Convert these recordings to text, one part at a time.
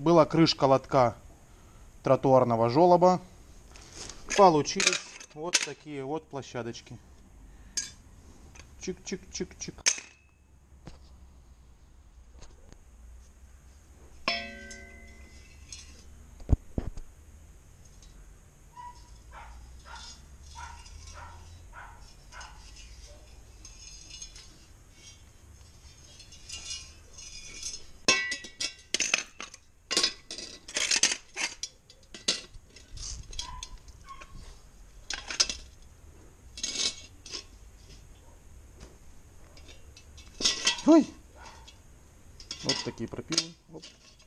была крышка лотка тротуарного желоба. Получились вот такие вот площадочки. Чик-чик-чик-чик. Ой! Вот такие пропилы. Оп.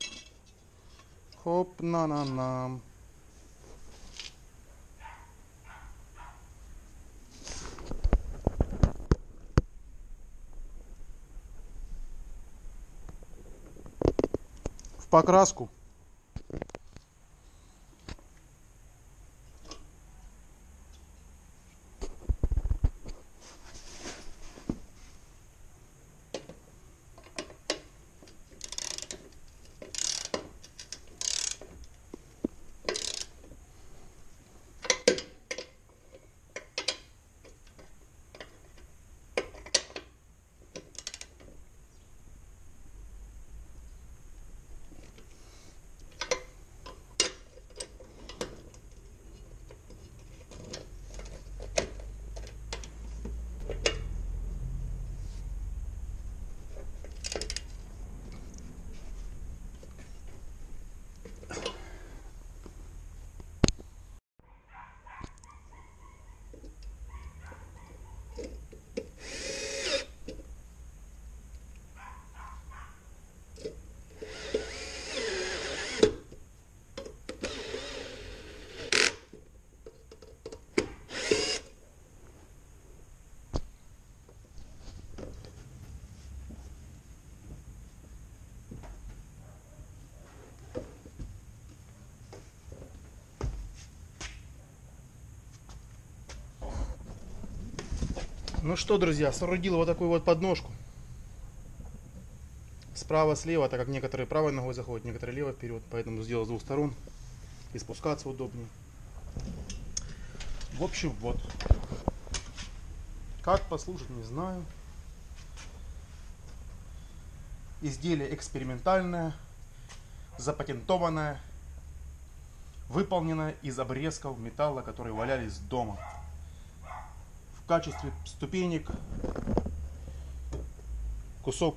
Хоп, на-на-на. В покраску. Ну что, друзья, соорудил вот такую вот подножку. Справа-слева, так как некоторые правой ногой заходят, некоторые левой вперед. Поэтому сделал с двух сторон. И спускаться удобнее. В общем, вот. Как послушать, не знаю. Изделие экспериментальное, запатентованное, выполненное из обрезков металла, которые валялись дома. В качестве ступенек кусок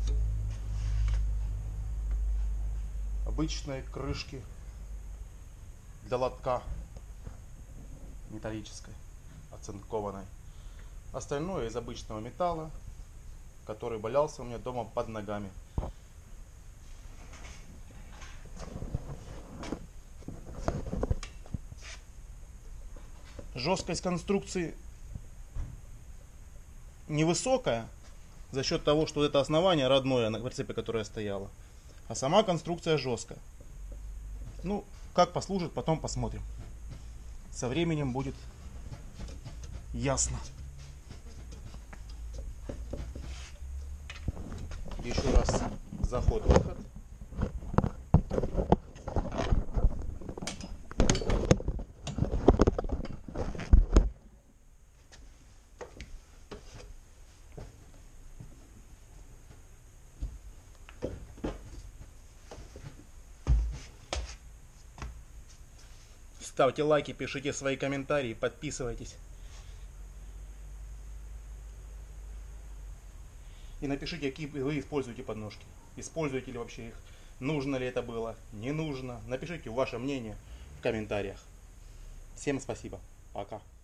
обычной крышки для лотка металлической, оцинкованной. Остальное из обычного металла, который валялся у меня дома под ногами. Жесткость конструкции невысокая за счет того, что это основание родное на прицепе, которое стояло, а сама конструкция жесткая. Ну, как послужит, потом посмотрим. Со временем будет ясно. Еще раз заход-выход. Ставьте лайки, пишите свои комментарии, подписывайтесь. И напишите, какие вы используете подножки. Используете ли вообще их? Нужно ли это было? Не нужно? Напишите ваше мнение в комментариях. Всем спасибо. Пока.